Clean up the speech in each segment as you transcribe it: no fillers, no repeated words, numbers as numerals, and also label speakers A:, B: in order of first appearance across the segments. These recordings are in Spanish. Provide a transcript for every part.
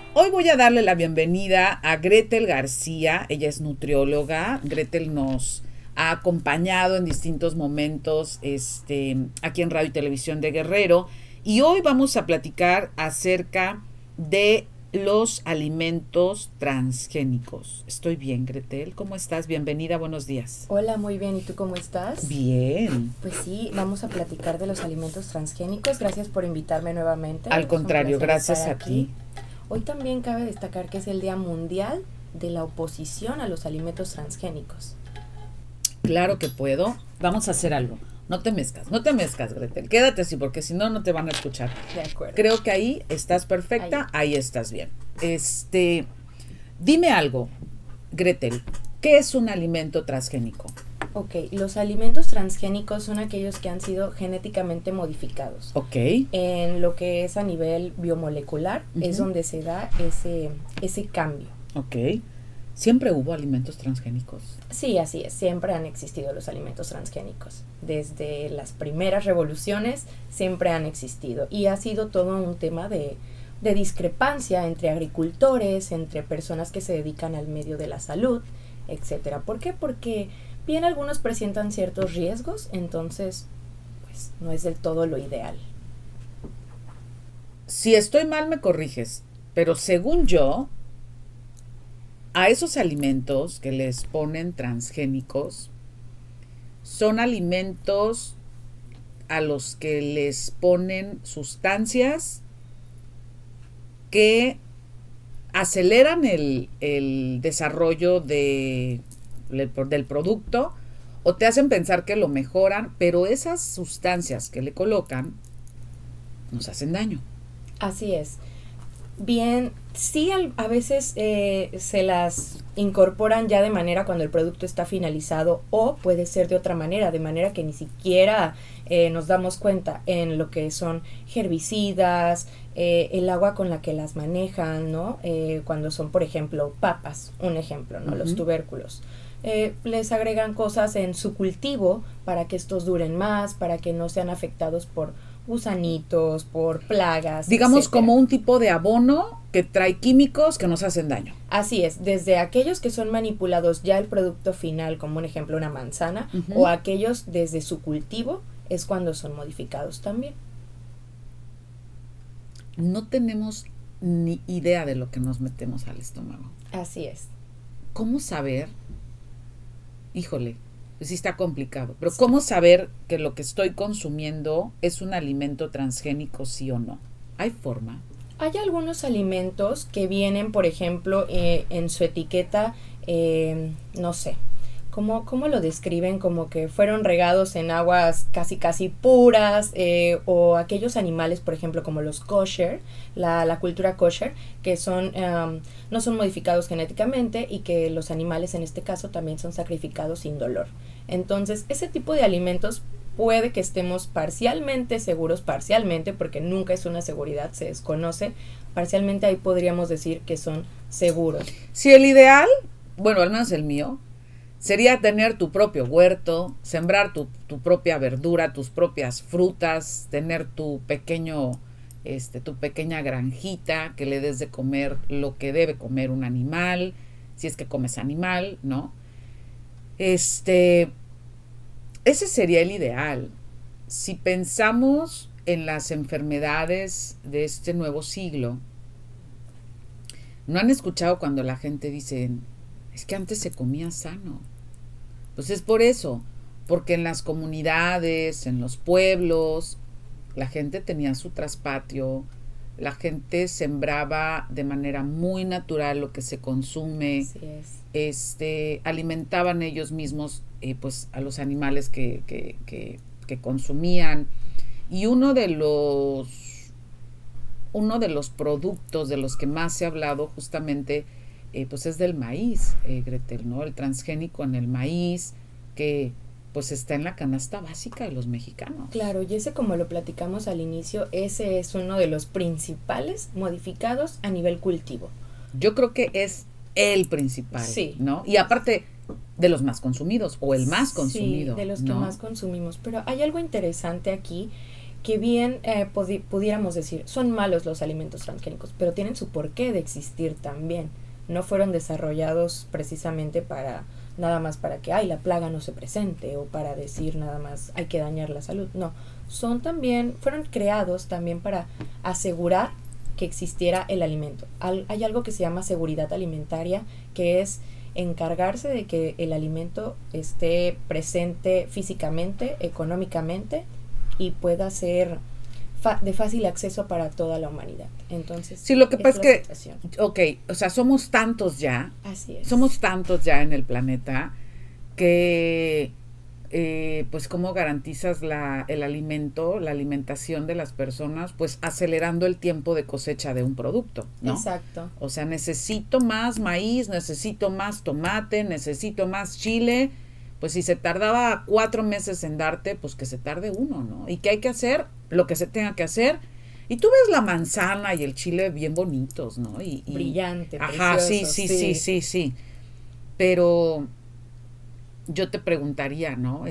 A: Hoy voy a darle la bienvenida a Gretel García. Ella es nutrióloga. Gretel nos ha acompañado en distintos momentos aquí en Radio y Televisión de Guerrero. Y hoy vamos a platicar acerca de los alimentos transgénicos. Estoy bien, Gretel. ¿Cómo estás? Bienvenida, buenos días.
B: Hola, muy bien. ¿Y tú cómo estás?
A: Bien.
B: Pues sí, vamos a platicar de los alimentos transgénicos. Gracias por invitarme nuevamente.
A: Al contrario, gracias a ti.
B: Hoy también cabe destacar que es el Día Mundial de la Oposición a los Alimentos Transgénicos.
A: Claro que puedo. Vamos a hacer algo. No te mezcas, Gretel. Quédate así porque si no, no te van a escuchar.
B: De acuerdo.
A: Creo que ahí estás perfecta, ahí estás bien. Dime algo, Gretel, ¿qué es un alimento transgénico?
B: Ok, los alimentos transgénicos son aquellos que han sido genéticamente modificados.
A: Ok.
B: En lo que es a nivel biomolecular, es donde se da ese cambio.
A: Ok. ¿Siempre hubo alimentos transgénicos?
B: Sí, así es. Siempre han existido los alimentos transgénicos. Desde las primeras revoluciones siempre han existido. Y ha sido todo un tema de discrepancia entre agricultores, entre personas que se dedican al medio de la salud, etcétera. ¿Por qué? Porque bien algunos presentan ciertos riesgos, entonces pues no es del todo lo ideal.
A: Si estoy mal me corriges, pero según yo, a esos alimentos que les ponen transgénicos son alimentos a los que les ponen sustancias que aceleran el desarrollo del producto o te hacen pensar que lo mejoran, pero esas sustancias que le colocan nos hacen daño.
B: Así es. Bien, sí, a veces se las incorporan ya de manera cuando el producto está finalizado, o puede ser de otra manera, de manera que ni siquiera nos damos cuenta en lo que son herbicidas, el agua con la que las manejan, ¿no? Cuando son, por ejemplo, papas, un ejemplo, ¿no? Los tubérculos. Les agregan cosas en su cultivo para que estos duren más, para que no sean afectados por gusanitos, por plagas,
A: digamos,
B: etcétera.
A: Como un tipo de abono que trae químicos que nos hacen daño.
B: Así es, desde aquellos que son manipulados ya el producto final, como un ejemplo una manzana, o aquellos desde su cultivo, es cuando son modificados también.
A: No tenemos ni idea de lo que nos metemos al estómago.
B: Así es.
A: ¿Cómo saber? Híjole, sí está complicado, pero ¿cómo saber que lo que estoy consumiendo es un alimento transgénico, sí o no? ¿Hay forma?
B: Hay algunos alimentos que vienen, por ejemplo, en su etiqueta, no sé, ¿cómo lo describen? Como que fueron regados en aguas casi puras, o aquellos animales, por ejemplo, como los kosher, la cultura kosher, que son no son modificados genéticamente y que los animales en este caso también son sacrificados sin dolor. Entonces, ese tipo de alimentos puede que estemos parcialmente seguros, porque nunca es una seguridad, se desconoce, parcialmente ahí podríamos decir que son seguros.
A: Si el ideal, bueno, al menos el mío, sería tener tu propio huerto, sembrar tu propia verdura, tus propias frutas, tener tu pequeña granjita, que le des de comer lo que debe comer un animal, si es que comes animal, ¿no? Ese sería el ideal. Si pensamos en las enfermedades de este nuevo siglo, ¿no han escuchado cuando la gente dice, es que antes se comía sano? Pues es por eso, porque en las comunidades, en los pueblos, la gente tenía su traspatio, la gente sembraba de manera muy natural lo que se consume.
B: Así es.
A: Alimentaban ellos mismos pues a los animales que consumían. Y uno de los productos de los que más se ha hablado justamente pues es del maíz, Gretel, ¿no? El transgénico en el maíz, que pues está en la canasta básica de los mexicanos.
B: Claro, y ese, como lo platicamos al inicio, ese es uno de los principales modificados a nivel cultivo.
A: Yo creo que es el principal,
B: sí,
A: ¿no? Y aparte de los más consumidos, o el más consumido.
B: Sí, de los que más consumimos. Pero hay algo interesante aquí, que bien pudiéramos decir, son malos los alimentos transgénicos, pero tienen su porqué de existir también. No fueron desarrollados precisamente para nada más para que la plaga no se presente o para decir nada más hay que dañar la salud. No, fueron creados también para asegurar que existiera el alimento. Hay algo que se llama seguridad alimentaria, que es encargarse de que el alimento esté presente físicamente, económicamente y pueda ser de fácil acceso para toda la humanidad. Entonces,
A: sí, lo que pasa es que, o sea, somos tantos ya.
B: Así es.
A: Somos tantos ya en el planeta que, pues, ¿cómo garantizas el alimento, la alimentación de las personas? Pues acelerando el tiempo de cosecha de un producto, ¿no?
B: Exacto.
A: O sea, necesito más maíz, necesito más tomate, necesito más chile. Pues si se tardaba 4 meses en darte, pues que se tarde 1, ¿no? ¿Y qué hay que hacer? Lo que se tenga que hacer. Y tú ves la manzana y el chile bien bonitos, ¿no? Y
B: brillante,
A: ajá,
B: precioso,
A: sí. Pero yo te preguntaría, ¿no?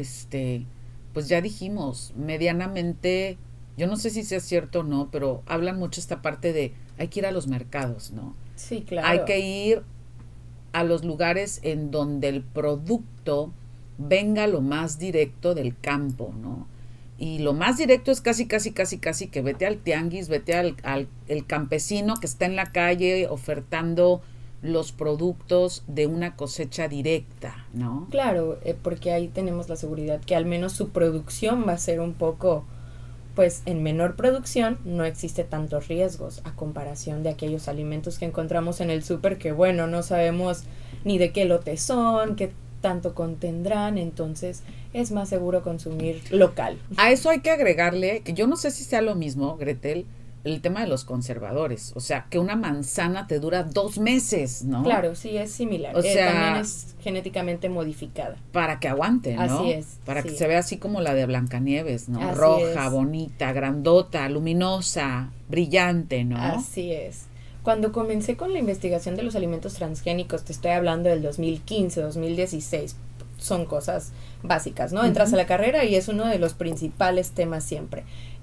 A: Pues ya dijimos, medianamente, yo no sé si sea cierto o no, pero hablan mucho esta parte de hay que ir a los mercados, ¿no?
B: Sí, claro.
A: Hay que ir a los lugares en donde el producto venga lo más directo del campo, ¿no? Y lo más directo es casi que vete al tianguis, vete al el campesino que está en la calle ofertando los productos de una cosecha directa, ¿no?
B: Claro, porque ahí tenemos la seguridad que al menos su producción va a ser un poco, pues en menor producción no existe tantos riesgos a comparación de aquellos alimentos que encontramos en el súper que bueno, no sabemos ni de qué lote son, qué tanto contendrán, entonces es más seguro consumir local.
A: A eso hay que agregarle, que yo no sé si sea lo mismo, Gretel, el tema de los conservadores, o sea, que una manzana te dura 2 meses, ¿no?
B: Claro, sí, es similar,
A: o sea,
B: también es genéticamente modificada.
A: Para que aguante, ¿no?
B: Así es.
A: Para
B: sí.
A: que se vea así como la de Blancanieves, ¿no?
B: Así
A: roja,
B: es.
A: bonita, grandota, luminosa, brillante, ¿no?
B: Así es. Cuando comencé con la investigación de los alimentos transgénicos, te estoy hablando del 2015, 2016, son cosas básicas, ¿no? Entras a la carrera y es uno de los principales temas siempre.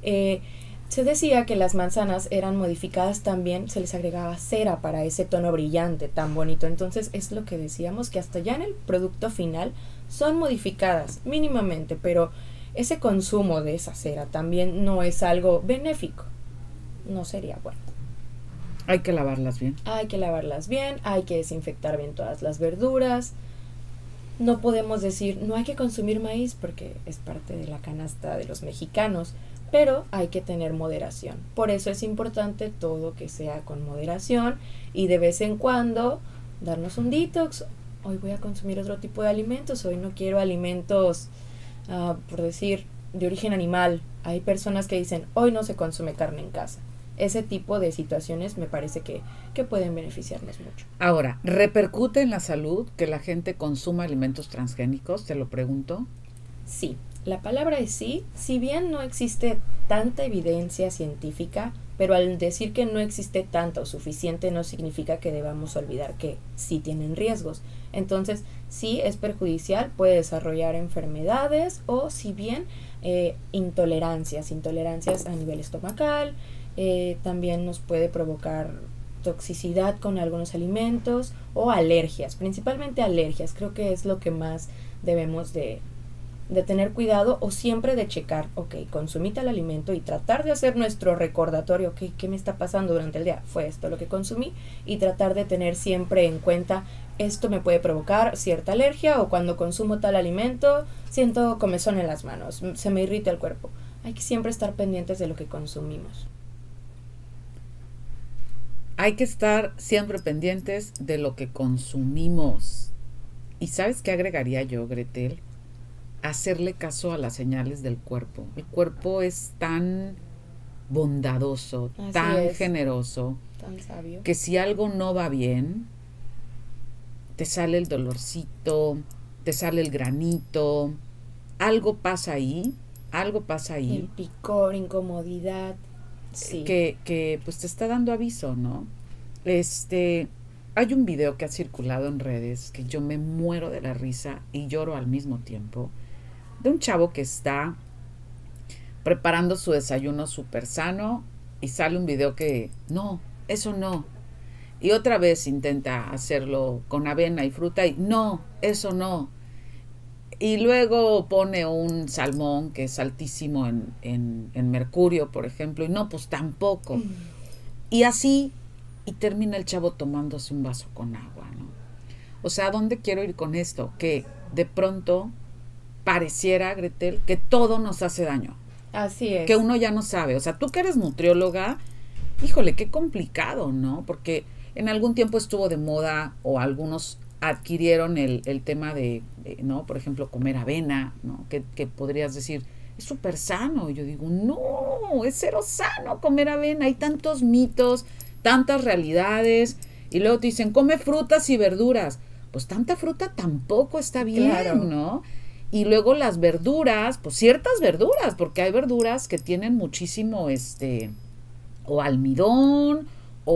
B: Se decía que las manzanas eran modificadas también, se les agregaba cera para ese tono brillante tan bonito. Entonces es lo que decíamos, que hasta ya en el producto final son modificadas mínimamente, pero ese consumo de esa cera también no es algo benéfico. No sería bueno.
A: Hay que lavarlas bien.
B: Hay que lavarlas bien, hay que desinfectar bien todas las verduras. No podemos decir, no hay que consumir maíz porque es parte de la canasta de los mexicanos, pero hay que tener moderación. Por eso es importante todo que sea con moderación y de vez en cuando darnos un detox. Hoy voy a consumir otro tipo de alimentos, hoy no quiero alimentos, por decir, de origen animal. Hay personas que dicen, hoy no se consume carne en casa. Ese tipo de situaciones me parece que pueden beneficiarnos mucho.
A: Ahora, ¿repercute en la salud que la gente consuma alimentos transgénicos? Te lo pregunto.
B: Sí, la palabra es sí, si bien no existe tanta evidencia científica, pero al decir que no existe tanta o suficiente no significa que debamos olvidar que sí tienen riesgos. Entonces, sí es perjudicial, puede desarrollar enfermedades o si bien intolerancias a nivel estomacal, también nos puede provocar toxicidad con algunos alimentos o alergias, principalmente alergias. Creo que es lo que más debemos de tener cuidado o siempre de checar, ok, consumí tal alimento y tratar de hacer nuestro recordatorio, ok, ¿qué me está pasando durante el día? Fue esto lo que consumí y tratar de tener siempre en cuenta esto me puede provocar cierta alergia o cuando consumo tal alimento siento comezón en las manos, se me irrita el cuerpo. Hay que siempre estar pendientes de lo que consumimos.
A: Hay que estar siempre pendientes de lo que consumimos. ¿Y sabes qué agregaría yo, Gretel? Hacerle caso a las señales del cuerpo. El cuerpo es tan bondadoso, tan generoso,
B: tan sabio,
A: que si algo no va bien, te sale el dolorcito, te sale el granito, algo pasa ahí.
B: El picor, incomodidad. Sí.
A: Que pues te está dando aviso, ¿no? Hay un video que ha circulado en redes que yo me muero de la risa y lloro al mismo tiempo, de un chavo que está preparando su desayuno súper sano y sale un video que no, eso no. Y otra vez intenta hacerlo con avena y fruta y no, eso no. Y luego pone un salmón que es altísimo en mercurio, por ejemplo, y no, pues tampoco. Y así, y termina el chavo tomándose un vaso con agua, ¿no? O sea, ¿a dónde quiero ir con esto? Que de pronto pareciera, Gretel, que todo nos hace daño.
B: Así es.
A: Que uno ya no sabe. O sea, tú que eres nutrióloga, híjole, qué complicado, ¿no? Porque en algún tiempo estuvo de moda o algunos adquirieron el tema de, ¿no? Por ejemplo, comer avena, ¿no? Que podrías decir, es súper sano. Y yo digo, no, es cero sano comer avena. Hay tantos mitos, tantas realidades. Y luego te dicen, come frutas y verduras. Pues tanta fruta tampoco está bien, claro, ¿no? Y luego las verduras, pues ciertas verduras, porque hay verduras que tienen muchísimo, o almidón,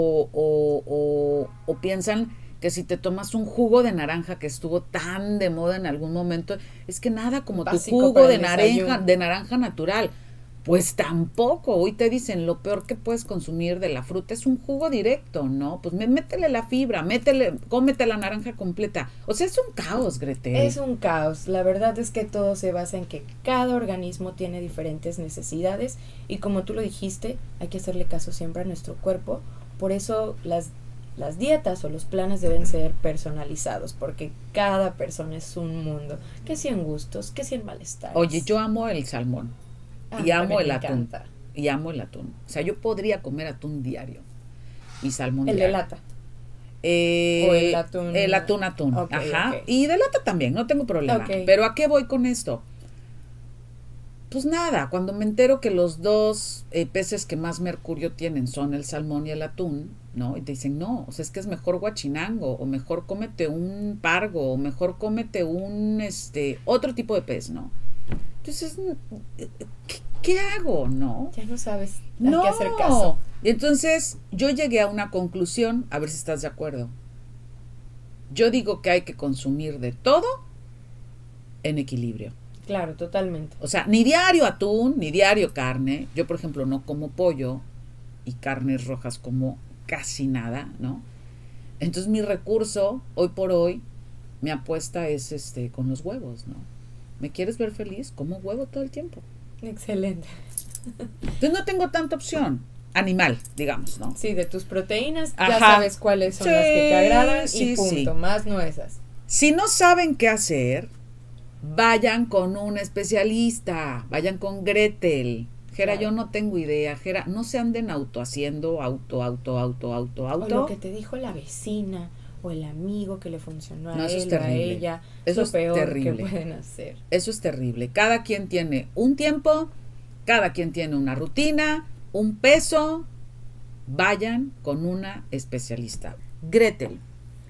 A: o piensan que si te tomas un jugo de naranja que estuvo tan de moda en algún momento, es que nada como básico tu jugo de naranja natural. Pues tampoco, hoy te dicen lo peor que puedes consumir de la fruta es un jugo directo, ¿no? Pues métele la fibra, cómete la naranja completa. O sea, es un caos, Gretel.
B: Es un caos. La verdad es que todo se basa en que cada organismo tiene diferentes necesidades y como tú lo dijiste, hay que hacerle caso siempre a nuestro cuerpo. Por eso las dietas o los planes deben ser personalizados, porque cada persona es un mundo, que si en gustos, que si en malestar.
A: Oye, yo amo el salmón. Y amo el atún. Y amo el atún. O sea, yo podría comer atún diario. Y salmón
B: diario. ¿El de lata?
A: ¿O el atún? El atún. Okay, ajá. Okay. Y de lata también, no tengo problema. Okay. Pero ¿a qué voy con esto? Pues nada, cuando me entero que los dos peces que más mercurio tienen son el salmón y el atún, ¿no? Y te dicen, no, o sea, es que es mejor guachinango, o mejor cómete un pargo, o mejor cómete un, otro tipo de pez, ¿no? Entonces, ¿qué hago, no?
B: Ya no sabes a qué hacer caso.
A: Y entonces, yo llegué a una conclusión, a ver si estás de acuerdo. Yo digo que hay que consumir de todo en equilibrio.
B: Claro, totalmente.
A: O sea, ni diario atún, ni diario carne. Yo, por ejemplo, no como pollo y carnes rojas como casi nada, ¿no? Entonces, mi recurso, hoy por hoy, mi apuesta es con los huevos, ¿no? ¿Me quieres ver feliz? Como huevo todo el tiempo.
B: Excelente.
A: Entonces no tengo tanta opción animal, digamos, ¿no?
B: Sí, de tus proteínas ya sabes cuáles son las que te agradan y punto, más no esas.
A: Si no saben qué hacer, vayan con un especialista, vayan con Gretel. Jera, claro. Yo no tengo idea, Jera, no se anden autohaciendo, auto.
B: O lo que te dijo la vecina o el amigo que le funcionó a él o a ella. Eso es peor terrible. Que pueden hacer.
A: Eso es terrible. Cada quien tiene un tiempo, cada quien tiene una rutina, un peso. Vayan con una especialista. Gretel,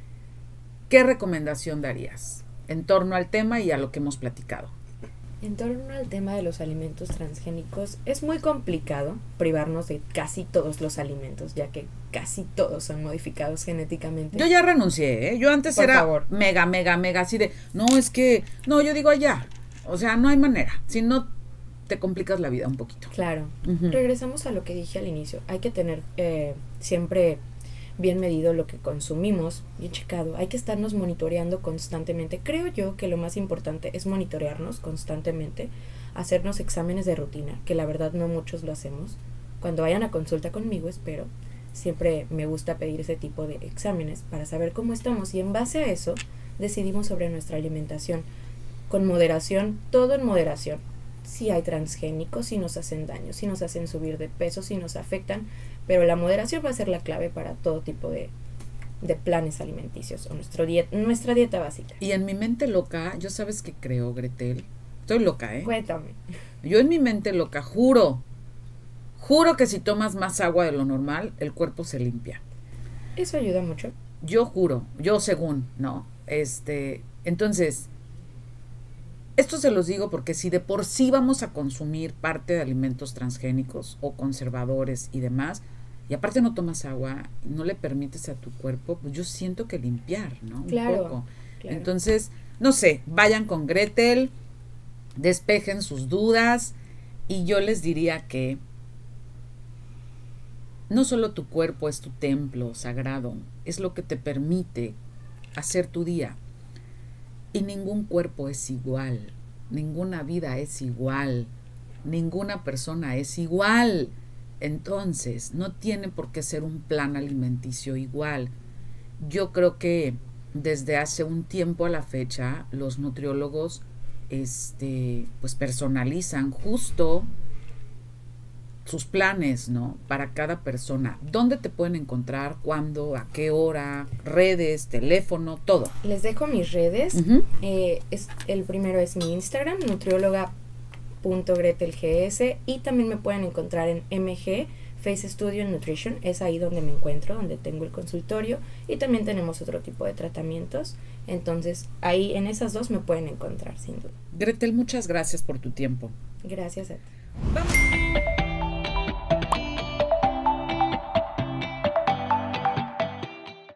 A: ¿qué recomendación darías en torno al tema y a lo que hemos platicado?
B: En torno al tema de los alimentos transgénicos, es muy complicado privarnos de casi todos los alimentos, ya que casi todos son modificados genéticamente.
A: Yo ya renuncié, ¿eh? Yo antes Por favor. mega, así de, no, es que, no, yo digo ya, o sea, no hay manera, si no te complicas la vida un poquito.
B: Claro, regresamos a lo que dije al inicio, hay que tener siempre bien medido lo que consumimos, bien checado. Hay que estarnos monitoreando constantemente. Creo yo que lo más importante es monitorearnos constantemente, hacernos exámenes de rutina, que la verdad no muchos lo hacemos. Cuando vayan a consulta conmigo, espero, siempre me gusta pedir ese tipo de exámenes para saber cómo estamos y en base a eso decidimos sobre nuestra alimentación. Con moderación, todo en moderación. Si hay transgénicos, si nos hacen daño, si nos hacen subir de peso, si nos afectan, pero la moderación va a ser la clave para todo tipo de planes alimenticios o nuestra dieta básica.
A: Y en mi mente loca, yo sabes que creo, Gretel, estoy loca, ¿eh?
B: Cuéntame.
A: Yo en mi mente loca juro que si tomas más agua de lo normal, el cuerpo se limpia.
B: Eso ayuda mucho.
A: Yo juro, yo según, ¿no? Entonces, esto se los digo porque si de por sí vamos a consumir parte de alimentos transgénicos o conservadores y demás, y aparte no tomas agua, no le permites a tu cuerpo, pues yo siento que limpiar, ¿no?
B: Claro,
A: un poco.
B: Claro.
A: Entonces, no sé, vayan con Gretel, despejen sus dudas Y yo les diría que no solo tu cuerpo es tu templo sagrado, es lo que te permite hacer tu día. Y ningún cuerpo es igual, ninguna vida es igual, ninguna persona es igual. Entonces, no tiene por qué ser un plan alimenticio igual. Yo creo que desde hace un tiempo a la fecha, los nutriólogos pues personalizan justo sus planes, ¿no? Para cada persona. ¿Dónde te pueden encontrar? ¿Cuándo? ¿A qué hora? ¿Redes? ¿Teléfono? Todo.
B: Les dejo mis redes. El primero es mi Instagram, nutrióloga.gretelgs, y también me pueden encontrar en MG Face Studio Nutrition. Es ahí donde me encuentro, donde tengo el consultorio, y también tenemos otro tipo de tratamientos. Entonces, ahí en esas dos me pueden encontrar, sin duda.
A: Gretel, muchas gracias por tu tiempo.
B: Gracias a ti.
A: Vamos.